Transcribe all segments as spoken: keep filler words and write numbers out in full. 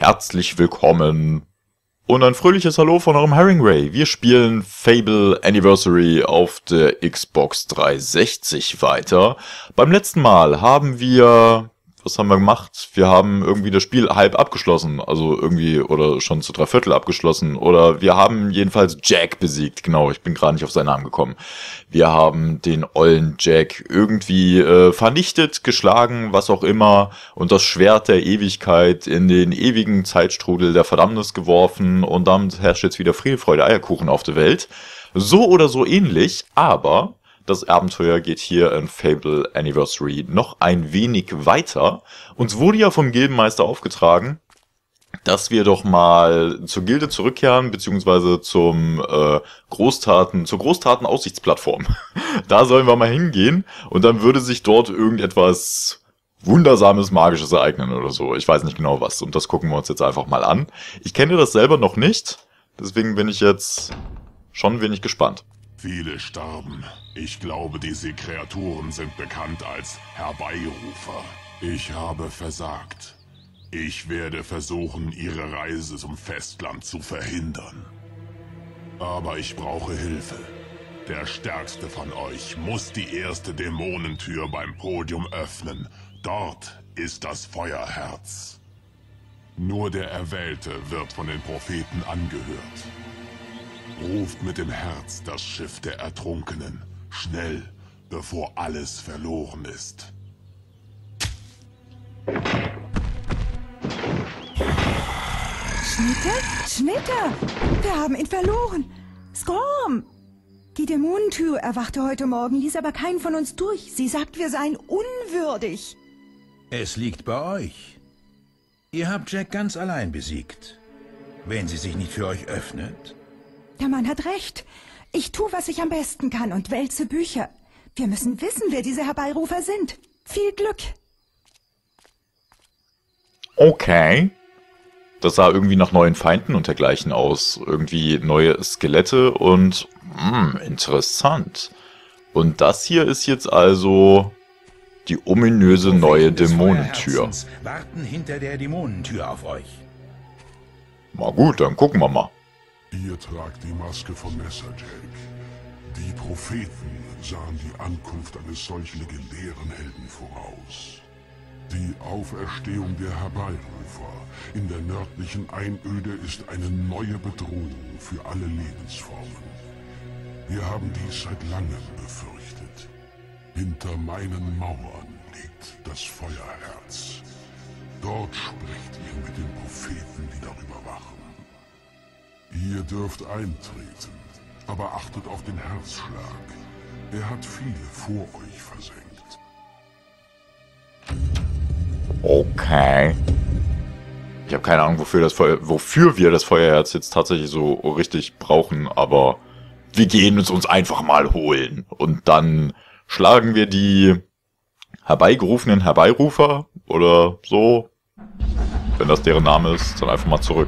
herzlich willkommen und ein fröhliches Hallo von eurem Herringray. Wir spielen Fable Anniversary auf der Xbox dreihundertsechzig weiter. Beim letzten Mal haben wir... Was haben wir gemacht? Wir haben irgendwie das Spiel halb abgeschlossen, also irgendwie, oder schon zu drei Viertel abgeschlossen, oder wir haben jedenfalls Jack besiegt, genau, ich bin gerade nicht auf seinen Namen gekommen. Wir haben den ollen Jack irgendwie äh, vernichtet, geschlagen, was auch immer, und das Schwert der Ewigkeit in den ewigen Zeitstrudel der Verdammnis geworfen, und damit herrscht jetzt wieder Friede, Freude, Eierkuchen auf der Welt. So oder so ähnlich, aber... Das Abenteuer geht hier in Fable Anniversary noch ein wenig weiter. Uns wurde ja vom Gildenmeister aufgetragen, dass wir doch mal zur Gilde zurückkehren, beziehungsweise zum äh, Großtaten, zur Großtaten-Aussichtsplattform. Da sollen wir mal hingehen und dann würde sich dort irgendetwas Wundersames, Magisches ereignen oder so. Ich weiß nicht genau was und das gucken wir uns jetzt einfach mal an. Ich kenne das selber noch nicht, deswegen bin ich jetzt schon ein wenig gespannt. Viele starben. Ich glaube, diese Kreaturen sind bekannt als Herbeirufer. Ich habe versagt. Ich werde versuchen, ihre Reise zum Festland zu verhindern. Aber ich brauche Hilfe. Der Stärkste von euch muss die erste Dämonentür beim Podium öffnen. Dort ist das Feuerherz. Nur der Erwählte wird von den Propheten angehört. Ruft mit dem Herz das Schiff der Ertrunkenen. Schnell, bevor alles verloren ist. Schnitter? Schnitter! Wir haben ihn verloren! Skorm! Die Dämonentür erwachte heute Morgen, ließ aber keinen von uns durch. Sie sagt, wir seien unwürdig. Es liegt bei euch. Ihr habt Jack ganz allein besiegt. Wenn sie sich nicht für euch öffnet... Der Mann hat recht. Ich tue, was ich am besten kann und wälze Bücher. Wir müssen wissen, wer diese Herbeirufer sind. Viel Glück. Okay. Das sah irgendwie nach neuen Feinden und dergleichen aus. Irgendwie neue Skelette und... Mh, interessant. Und das hier ist jetzt also die ominöse neue Dämonentür. Warten hinter der Dämonentür auf euch. Na gut, dann gucken wir mal. Ihr tragt die Maske von Messer Jack. Die Propheten sahen die Ankunft eines solch legendären Helden voraus. Die Auferstehung der Herbeirufer in der nördlichen Einöde ist eine neue Bedrohung für alle Lebensformen. Wir haben dies seit langem befürchtet. Hinter meinen Mauern liegt das Feuerherz. Dort sprecht ihr mit den Propheten, die darüber wachen. Ihr dürft eintreten, aber achtet auf den Herzschlag. Er hat viele vor euch versenkt. Okay. Ich habe keine Ahnung, wofür, das Feuer, wofür wir das Feuerherz jetzt tatsächlich so richtig brauchen, aber wir gehen es uns einfach mal holen. Und dann schlagen wir die herbeigerufenen Herbeirufer oder so, wenn das deren Name ist, dann einfach mal zurück.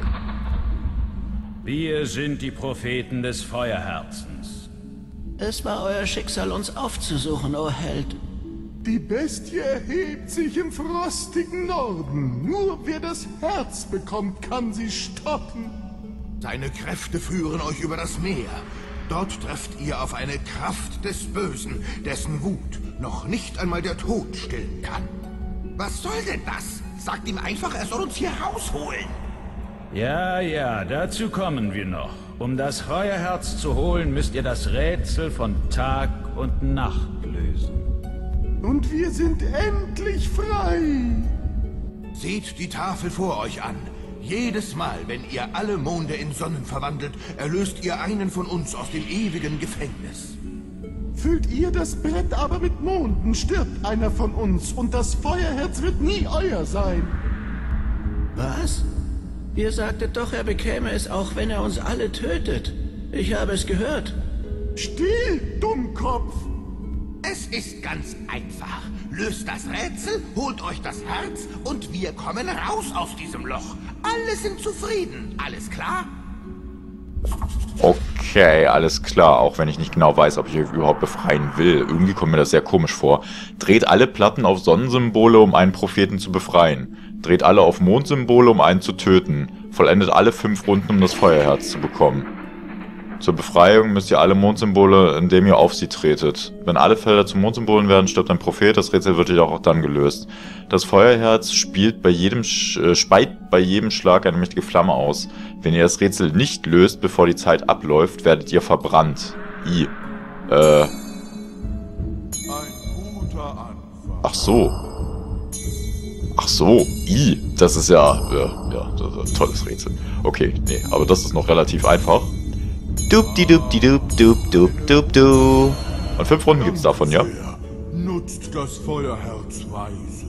Wir sind die Propheten des Feuerherzens. Es war euer Schicksal, uns aufzusuchen, o Held. Die Bestie erhebt sich im frostigen Norden. Nur wer das Herz bekommt, kann sie stoppen. Seine Kräfte führen euch über das Meer. Dort trefft ihr auf eine Kraft des Bösen, dessen Wut noch nicht einmal der Tod stillen kann. Was soll denn das? Sagt ihm einfach, er soll uns hier rausholen. Ja, ja, dazu kommen wir noch. Um das Feuerherz zu holen, müsst ihr das Rätsel von Tag und Nacht lösen. Und wir sind endlich frei. Seht die Tafel vor euch an. Jedes Mal, wenn ihr alle Monde in Sonnen verwandelt, erlöst ihr einen von uns aus dem ewigen Gefängnis. Füllt ihr das Brett aber mit Monden, stirbt einer von uns und das Feuerherz wird nie euer sein. Was? Ihr sagtet doch, er bekäme es, auch wenn er uns alle tötet. Ich habe es gehört. Still, Dummkopf! Es ist ganz einfach. Löst das Rätsel, holt euch das Herz und wir kommen raus aus diesem Loch. Alle sind zufrieden. Alles klar? Okay, alles klar. Auch wenn ich nicht genau weiß, ob ich euch überhaupt befreien will. Irgendwie kommt mir das sehr komisch vor. Dreht alle Platten auf Sonnensymbole, um einen Propheten zu befreien. Dreht alle auf Mondsymbole, um einen zu töten. Vollendet alle fünf Runden, um das Feuerherz zu bekommen. Zur Befreiung müsst ihr alle Mondsymbole, indem ihr auf sie tretet. Wenn alle Felder zu Mondsymbolen werden, stirbt ein Prophet. Das Rätsel wird jedoch auch dann gelöst. Das Feuerherz spielt bei jedem, äh, speit bei jedem Schlag eine mächtige Flamme aus. Wenn ihr das Rätsel nicht löst, bevor die Zeit abläuft, werdet ihr verbrannt. I. Äh. Ach so. Ach so. I. Das ist ja, ja, ja, das ist ein tolles Rätsel. Okay, nee, aber das ist noch relativ einfach. Dub-di-dub-di-dub-dub-dub-dub-dub. Und fünf Runden gibt's davon, ja? Nutzt das Feuerherz weise.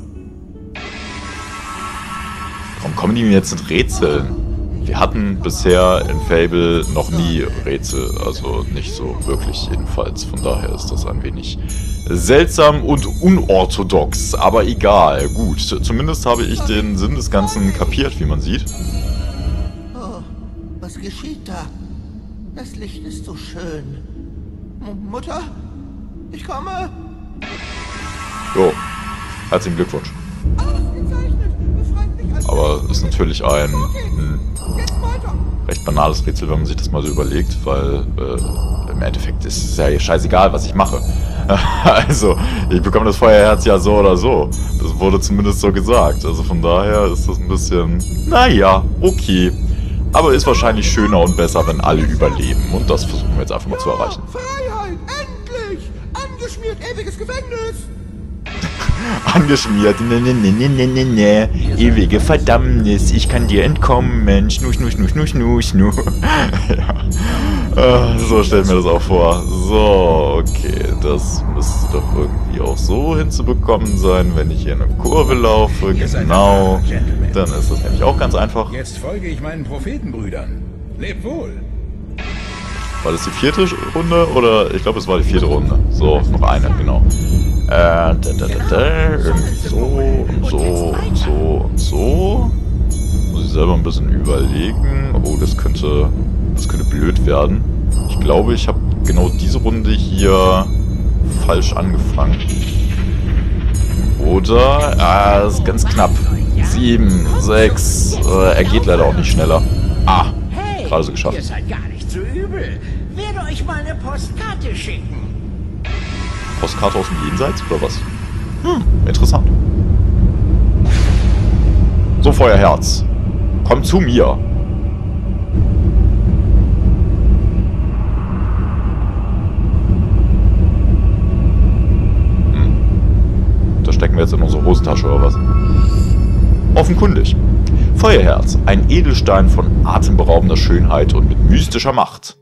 Warum kommen die mir jetzt mit Rätseln? Wir hatten bisher in Fable noch nie Rätsel, also nicht so wirklich jedenfalls. Von daher ist das ein wenig seltsam und unorthodox, aber egal. Gut, zumindest habe ich den Sinn des Ganzen kapiert, wie man sieht. Oh, was geschieht da? Das Licht ist so schön. M- Mutter? Ich komme. Jo, herzlichen Glückwunsch. Ausgezeichnet. Befreit mich als Aber ist natürlich ein mh, recht banales Rätsel, wenn man sich das mal so überlegt, weil äh, im Endeffekt ist es ja scheißegal, was ich mache. Also, ich bekomme das Feuerherz ja so oder so. Das wurde zumindest so gesagt. Also von daher ist das ein bisschen, naja, okay. Aber ist wahrscheinlich schöner und besser, wenn alle überleben. Und das versuchen wir jetzt einfach mal zu erreichen. Freiheit! Endlich! Angeschmiert ewiges Gefängnis! Angeschmiert. Ne, ne, ne, ne, ne, ne, ne. Ewige Verdammnis. Ich kann dir entkommen. Schnu, schnu, schnu, schnu, schnu, schnu. Ja. Äh, so stellt mir das auch vor. So, okay. Das müsste doch irgendwie auch so hinzubekommen sein, wenn ich hier in eine Kurve laufe. Genau. Dann ist das nämlich auch ganz einfach. Jetzt folge ich meinen Prophetenbrüdern. Leb wohl. War das die vierte Runde? Oder ich glaube, es war die vierte Runde. So, noch eine, genau. Äh, da, da, da, da, irgendwie so und so und so und so. Muss ich selber ein bisschen überlegen. Oh, das könnte, das könnte blöd werden. Ich glaube, ich habe genau diese Runde hier falsch angefangen. Oder? Ah, das ist ganz knapp. Sieben, sechs. Äh, er geht leider auch nicht schneller. Ah, gerade so geschafft. Ihr seid gar nicht so übel. Werde euch mal eine Postkarte schicken. Postkarte aus dem Jenseits oder was? Hm, interessant. So, Feuerherz. Komm zu mir. Hm. Da stecken wir jetzt in unsere Hosentasche oder was? Offenkundig. Feuerherz. Ein Edelstein von atemberaubender Schönheit und mit mystischer Macht.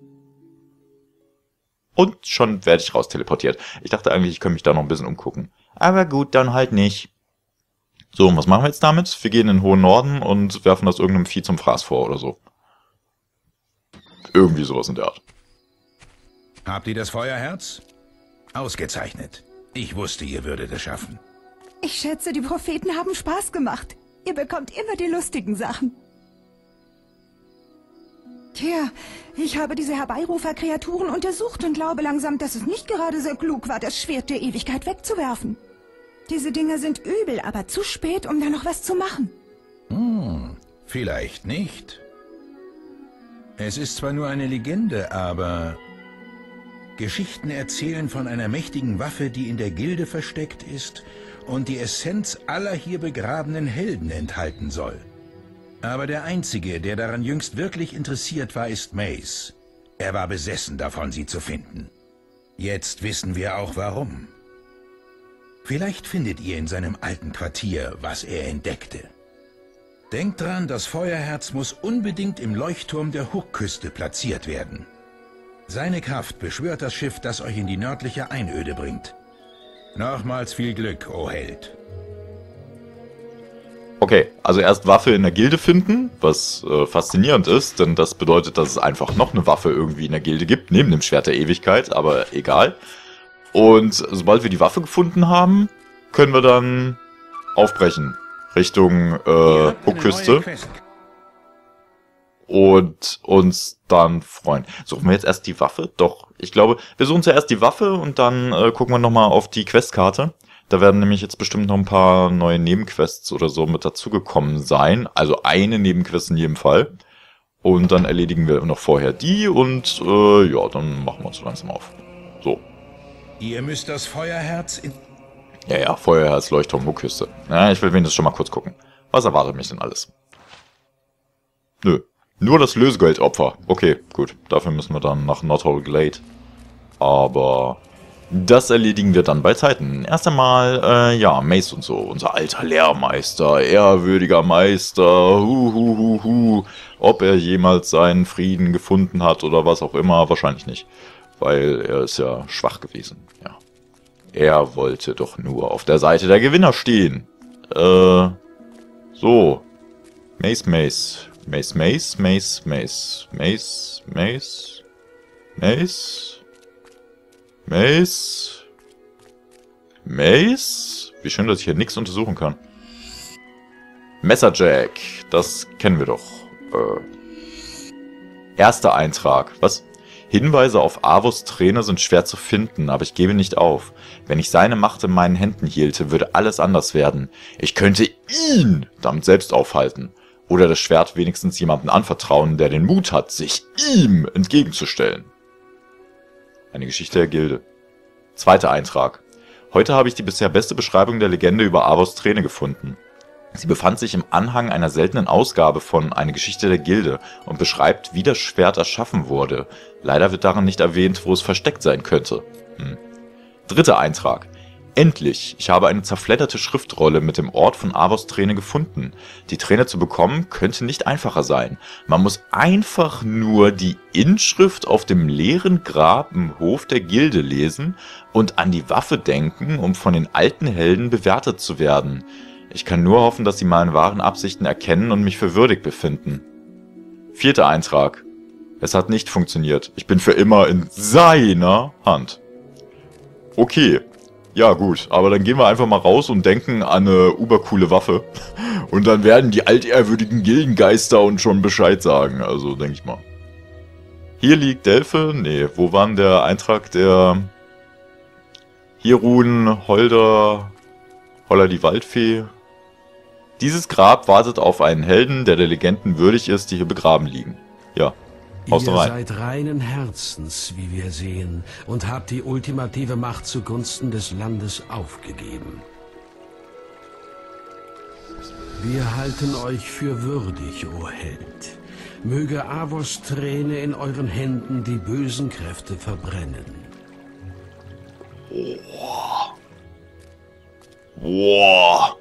Und schon werde ich raus teleportiert. Ich dachte eigentlich, ich könnte mich da noch ein bisschen umgucken. Aber gut, dann halt nicht. So, und was machen wir jetzt damit? Wir gehen in den hohen Norden und werfen das irgendeinem Vieh zum Fraß vor oder so. Irgendwie sowas in der Art. Habt ihr das Feuerherz? Ausgezeichnet. Ich wusste, ihr würdet es schaffen. Ich schätze, die Propheten haben Spaß gemacht. Ihr bekommt immer die lustigen Sachen. Tja, ich habe diese Herbeirufer-Kreaturen untersucht und glaube langsam, dass es nicht gerade sehr klug war, das Schwert der Ewigkeit wegzuwerfen. Diese Dinger sind übel, aber zu spät, um da noch was zu machen. Hm, vielleicht nicht. Es ist zwar nur eine Legende, aber Geschichten erzählen von einer mächtigen Waffe, die in der Gilde versteckt ist und die Essenz aller hier begrabenen Helden enthalten soll. Aber der Einzige, der daran jüngst wirklich interessiert war, ist Mace. Er war besessen davon, sie zu finden. Jetzt wissen wir auch warum. Vielleicht findet ihr in seinem alten Quartier, was er entdeckte. Denkt dran, das Feuerherz muss unbedingt im Leuchtturm der Hookküste platziert werden. Seine Kraft beschwört das Schiff, das euch in die nördliche Einöde bringt. Nochmals viel Glück, o Held. Okay, also erst Waffe in der Gilde finden, was äh, faszinierend ist, denn das bedeutet, dass es einfach noch eine Waffe irgendwie in der Gilde gibt, neben dem Schwert der Ewigkeit, aber egal. Und sobald wir die Waffe gefunden haben, können wir dann aufbrechen Richtung äh, Hookküste und uns dann freuen. Suchen wir jetzt erst die Waffe? Doch, ich glaube, wir suchen zuerst die Waffe und dann äh, gucken wir nochmal auf die Questkarte. Da werden nämlich jetzt bestimmt noch ein paar neue Nebenquests oder so mit dazugekommen sein. Also eine Nebenquest in jedem Fall. Und dann erledigen wir noch vorher die und äh, ja, dann machen wir uns langsam auf. So. Ihr müsst das Feuerherz in... Ja, ja, Feuerherz, Leuchtturm, Hochküste. Ja, ich will wenigstens schon mal kurz gucken. Was erwartet mich denn alles? Nö. Nur das Lösegeldopfer. Okay, gut. Dafür müssen wir dann nach Knothole Glade. Aber das erledigen wir dann bei Zeiten. Erst einmal, äh, ja, Mace und so. Unser alter Lehrmeister, ehrwürdiger Meister. Hu, hu, hu, hu. Ob er jemals seinen Frieden gefunden hat oder was auch immer, wahrscheinlich nicht. Weil er ist ja schwach gewesen. Ja. Er wollte doch nur auf der Seite der Gewinner stehen. Äh, so. Mace, Mace. Mace, Mace, Mace, Mace, Mace, Mace, Mace, Mace, Mace. Wie schön, dass ich hier nichts untersuchen kann. Messerjack, das kennen wir doch. Äh. Erster Eintrag. Was? Hinweise auf Avos Träne sind schwer zu finden, aber ich gebe nicht auf. Wenn ich seine Macht in meinen Händen hielte, würde alles anders werden. Ich könnte ihn damit selbst aufhalten. Oder das Schwert wenigstens jemandem anvertrauen, der den Mut hat, sich ihm entgegenzustellen. Eine Geschichte der Gilde. Zweiter Eintrag. Heute habe ich die bisher beste Beschreibung der Legende über Avos Träne gefunden. Sie befand sich im Anhang einer seltenen Ausgabe von Eine Geschichte der Gilde und beschreibt, wie das Schwert erschaffen wurde. Leider wird darin nicht erwähnt, wo es versteckt sein könnte. Hm. Dritter Eintrag. Endlich! Ich habe eine zerfledderte Schriftrolle mit dem Ort von Avos Träne gefunden. Die Träne zu bekommen, könnte nicht einfacher sein. Man muss einfach nur die Inschrift auf dem leeren Grab im Hof der Gilde lesen und an die Waffe denken, um von den alten Helden bewertet zu werden. Ich kann nur hoffen, dass sie meine wahren Absichten erkennen und mich für würdig befinden. Vierter Eintrag. Es hat nicht funktioniert. Ich bin für immer in seiner Hand. Okay. Ja gut, aber dann gehen wir einfach mal raus und denken an eine ubercoole Waffe. Und dann werden die altehrwürdigen Gildengeister uns schon Bescheid sagen. Also denke ich mal. Hier liegt Delphi. Nee, wo war denn der Eintrag der Hirun, Holder, Holler die Waldfee? Dieses Grab wartet auf einen Helden, der der Legenden würdig ist, die hier begraben liegen. Ja. Ihr seid reinen Herzens, wie wir sehen, und habt die ultimative Macht zugunsten des Landes aufgegeben. Wir halten euch für würdig, o Held. Möge Avos Träne in euren Händen die bösen Kräfte verbrennen. Boah. Boah.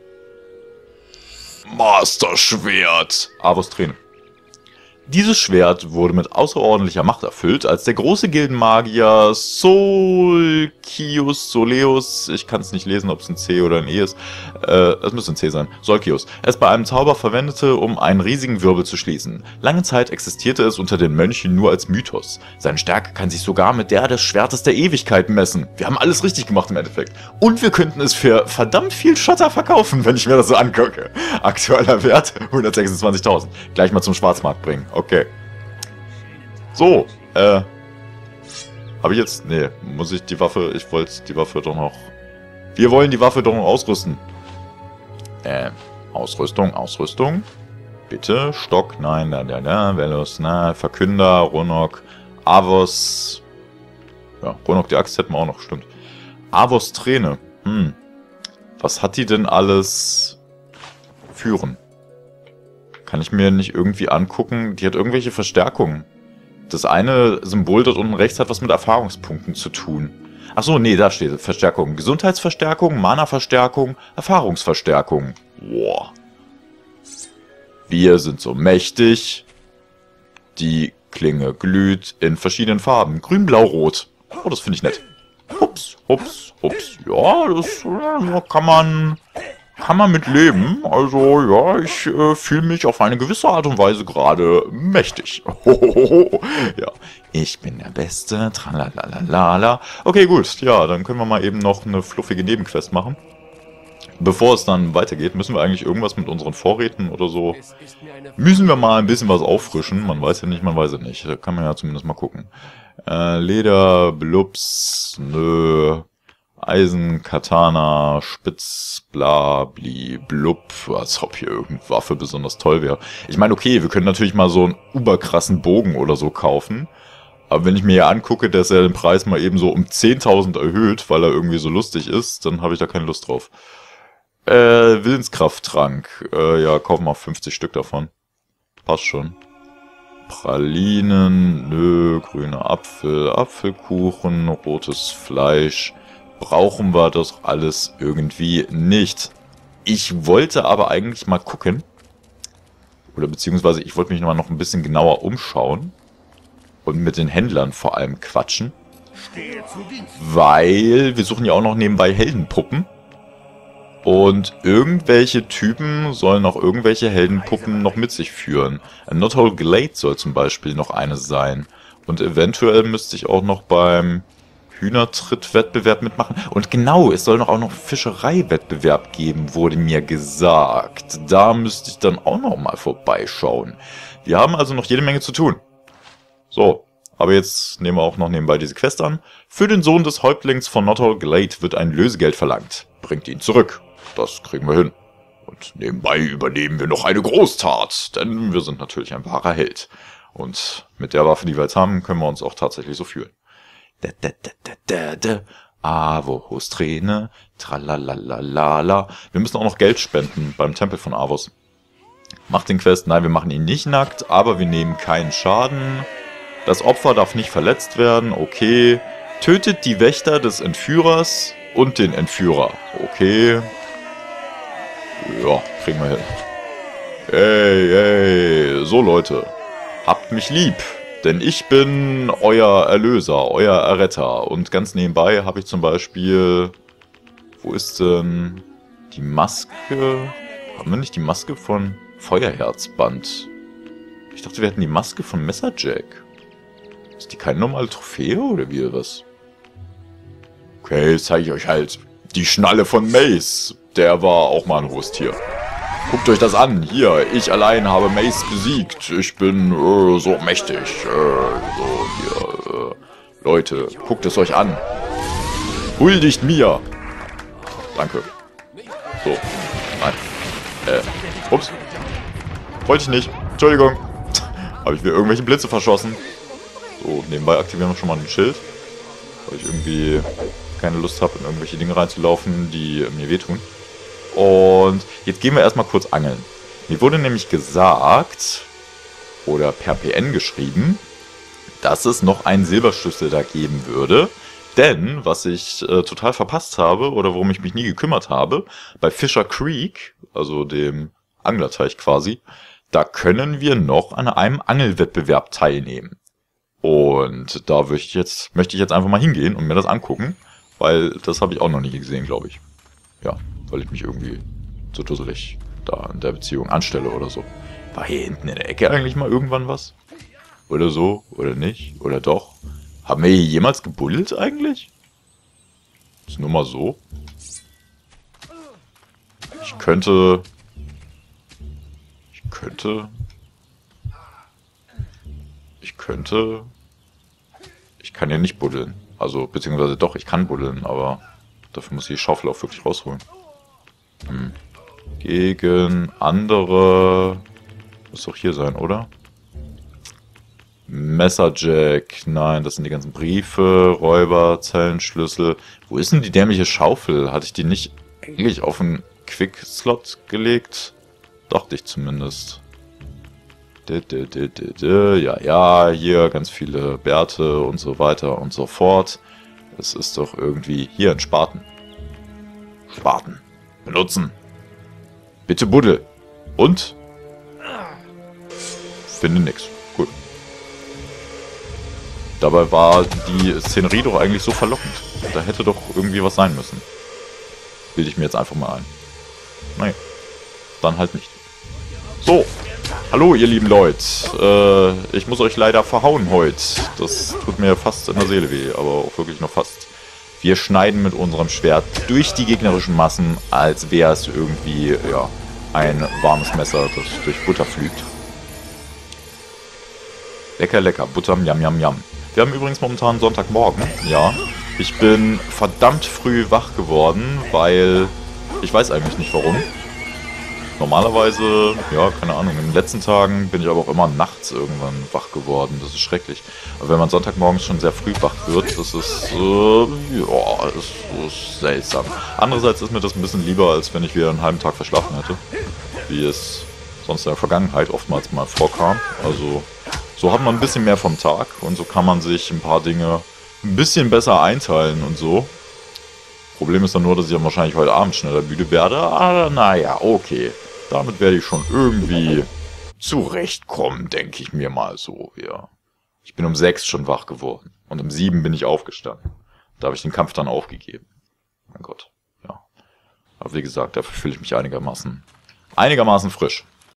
Master-Schwert. Avos Träne. Dieses Schwert wurde mit außerordentlicher Macht erfüllt, als der große Gildenmagier Solkius, Soleus, ich kann es nicht lesen, ob es ein C oder ein E ist, äh, es müsste ein C sein, Solkius, es bei einem Zauber verwendete, um einen riesigen Wirbel zu schließen. Lange Zeit existierte es unter den Mönchen nur als Mythos. Seine Stärke kann sich sogar mit der des Schwertes der Ewigkeit messen. Wir haben alles richtig gemacht im Endeffekt. Und wir könnten es für verdammt viel Schotter verkaufen, wenn ich mir das so angucke. Aktueller Wert hundertsechsundzwanzigtausend. Gleich mal zum Schwarzmarkt bringen. Okay. So, äh. Habe ich jetzt... Nee, muss ich die Waffe... Ich wollte die Waffe doch noch... Wir wollen die Waffe doch noch ausrüsten. Äh, Ausrüstung, Ausrüstung. Bitte, Stock, nein, da, da, da, Velos, na, Verkünder, Ronok, Avos... Ja, Ronok, die Axt hätten wir auch noch, stimmt. Avos Träne. Hm. Was hat die denn alles... führen? Kann ich mir nicht irgendwie angucken. Die hat irgendwelche Verstärkungen. Das eine Symbol dort unten rechts hat was mit Erfahrungspunkten zu tun. Achso, nee, da steht Verstärkung. Gesundheitsverstärkung, Mana-Verstärkung, Erfahrungsverstärkung. Boah. Wir sind so mächtig. Die Klinge glüht in verschiedenen Farben. Grün, Blau, Rot. Oh, das finde ich nett. Hups, hups, hups. Ja, das äh, kann man... Kann man mit leben. Also, ja, ich äh, fühle mich auf eine gewisse Art und Weise gerade mächtig. Ja, ich bin der Beste. Tralalalala. Okay, gut. Ja, dann können wir mal eben noch eine fluffige Nebenquest machen. Bevor es dann weitergeht, müssen wir eigentlich irgendwas mit unseren Vorräten oder so... Müssen wir mal ein bisschen was auffrischen. Man weiß ja nicht, man weiß ja nicht. Da kann man ja zumindest mal gucken. Äh, Leder, Blups, nö... Eisen, Katana, Spitz, bla, bli, blub, als ob hier irgendeine Waffe besonders toll wäre. Ich meine, okay, wir können natürlich mal so einen überkrassen Bogen oder so kaufen. Aber wenn ich mir hier angucke, dass er den Preis mal eben so um zehntausend erhöht, weil er irgendwie so lustig ist, dann habe ich da keine Lust drauf. Äh, Willenskrafttrank. Äh, ja, kaufen wir fünfzig Stück davon. Passt schon. Pralinen, nö, grüner Apfel, Apfelkuchen, rotes Fleisch. Brauchen wir das alles irgendwie nicht. Ich wollte aber eigentlich mal gucken. Oder beziehungsweise ich wollte mich noch mal noch ein bisschen genauer umschauen. Und mit den Händlern vor allem quatschen. Weil wir suchen ja auch noch nebenbei Heldenpuppen. Und irgendwelche Typen sollen auch irgendwelche Heldenpuppen noch mit sich führen. Nothole Glade soll zum Beispiel noch eine sein. Und eventuell müsste ich auch noch beim Hühnertritt-Wettbewerb mitmachen. Und genau, es soll noch auch noch Fischerei-Wettbewerb geben, wurde mir gesagt. Da müsste ich dann auch noch mal vorbeischauen. Wir haben also noch jede Menge zu tun. So, aber jetzt nehmen wir auch noch nebenbei diese Quest an. Für den Sohn des Häuptlings von Nothole Glade wird ein Lösegeld verlangt. Bringt ihn zurück. Das kriegen wir hin. Und nebenbei übernehmen wir noch eine Großtat, denn wir sind natürlich ein wahrer Held. Und mit der Waffe, die wir jetzt haben, können wir uns auch tatsächlich so fühlen. Da, da, da, da, da, da. Avos Träne, tralalalala. Wir müssen auch noch Geld spenden beim Tempel von Avos. Macht den Quest. Nein, wir machen ihn nicht nackt, aber wir nehmen keinen Schaden. Das Opfer darf nicht verletzt werden, okay. Tötet die Wächter des Entführers und den Entführer, okay. Ja, kriegen wir hin. Hey, hey, so Leute, habt mich lieb, denn ich bin euer Erlöser, euer Erretter. Und ganz nebenbei habe ich zum Beispiel, wo ist denn die Maske? Haben wir nicht die Maske von Feuerherzband? Ich dachte, wir hätten die Maske von Messerjack. Ist die keine normale Trophäe oder wie was? Okay, jetzt zeige ich euch halt die Schnalle von Mace. Der war auch mal ein Haustier. Guckt euch das an. Hier, ich allein habe Mace besiegt. Ich bin äh, so mächtig. Äh, so, hier, äh, Leute, guckt es euch an. Huldigt mir. Danke. So, nein. Äh, ups. Wollte ich nicht. Entschuldigung. Habe ich mir irgendwelche Blitze verschossen. So, nebenbei aktivieren wir schon mal ein Schild. Weil ich irgendwie keine Lust habe, in irgendwelche Dinge reinzulaufen, die mir wehtun. Und jetzt gehen wir erstmal kurz angeln. Mir wurde nämlich gesagt, oder per P N geschrieben, dass es noch einen Silberschlüssel da geben würde. Denn, was ich äh, total verpasst habe, oder worum ich mich nie gekümmert habe, bei Fisher Creek, also dem Anglerteich quasi, da können wir noch an einem Angelwettbewerb teilnehmen. Und da möchte ich jetzt, möchte ich jetzt einfach mal hingehen und mir das angucken, weil das habe ich auch noch nie gesehen, glaube ich. Ja, weil ich mich irgendwie so dusselig da in der Beziehung anstelle oder so. War hier hinten in der Ecke eigentlich mal irgendwann was? Oder so? Oder nicht? Oder doch? Haben wir hier jemals gebuddelt eigentlich? Ist nur mal so. Ich könnte... Ich könnte... Ich könnte... Ich kann ja nicht buddeln. Also, beziehungsweise doch, ich kann buddeln, aber dafür muss ich die Schaufel auch wirklich rausholen. Hm. Gegen andere... Muss doch hier sein, oder? Messerjack. Nein, das sind die ganzen Briefe, Räuber, Zellenschlüssel. Wo ist denn die dämliche Schaufel? Hatte ich die nicht eigentlich auf einen Quick-Slot gelegt? Dachte ich zumindest. Ja, ja, hier ganz viele Bärte und so weiter und so fort. Es ist doch irgendwie... Hier, ein Spaten. Spaten. Benutzen. Bitte buddel. Und? Finde nix. Gut. Dabei war die Szenerie doch eigentlich so verlockend. Da hätte doch irgendwie was sein müssen. Bilde ich mir jetzt einfach mal ein. Naja. Dann halt nicht. So. Hallo ihr lieben Leute, äh, ich muss euch leider verhauen heute. Das tut mir fast in der Seele weh, aber auch wirklich noch fast. Wir schneiden mit unserem Schwert durch die gegnerischen Massen, als wäre es irgendwie, ja, ein warmes Messer, das durch Butter fliegt. Lecker, lecker, Butter, jam, jam, jam. Wir haben übrigens momentan Sonntagmorgen, ja. Ich bin verdammt früh wach geworden, weil ich weiß eigentlich nicht warum. Normalerweise, ja, keine Ahnung, in den letzten Tagen bin ich aber auch immer nachts irgendwann wach geworden. Das ist schrecklich. Aber wenn man Sonntagmorgens schon sehr früh wach wird, das ist, äh, ja, das ist seltsam. Andererseits ist mir das ein bisschen lieber, als wenn ich wieder einen halben Tag verschlafen hätte. Wie es sonst in der Vergangenheit oftmals mal vorkam. Also, so hat man ein bisschen mehr vom Tag und so kann man sich ein paar Dinge ein bisschen besser einteilen und so. Problem ist dann nur, dass ich dann wahrscheinlich heute Abend schneller müde werde. Aber naja, okay. Damit werde ich schon irgendwie zurechtkommen, denke ich mir mal so. Ja. Ich bin um sechs schon wach geworden. Und um sieben bin ich aufgestanden. Da habe ich den Kampf dann aufgegeben. Mein Gott. Ja. Aber wie gesagt, dafür fühle ich mich einigermaßen, einigermaßen frisch.